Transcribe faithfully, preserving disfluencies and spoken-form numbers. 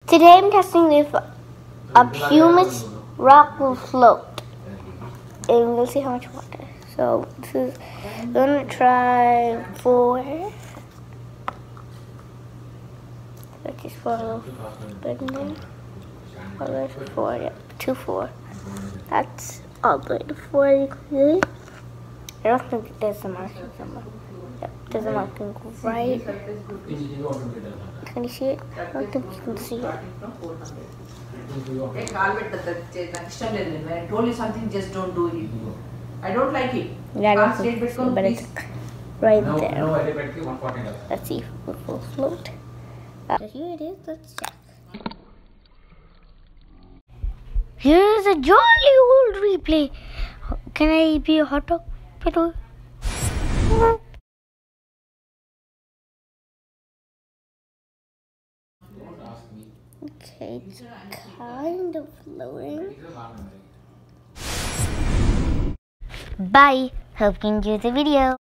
Today I'm testing if a pumice rock will float. And we'll see how much water. So this is, I'm gonna try four. So just for a little bit in there. Oh, there's four, yeah, two, four. That's all the way to four, you can see. I don't think there's a marking somewhere. Yep, there's a marking right. Can you see it? I don't think you can see it. I told you something, just don't do it. I don't like it. Yeah, I don't think it's, but it's right there. Let's see if it will float. Uh, here it is. Let's check. Here's a jolly old replay. Can I be a hot dog? Pero okay, it's kind of floating. Bye. Hope you enjoyed the video.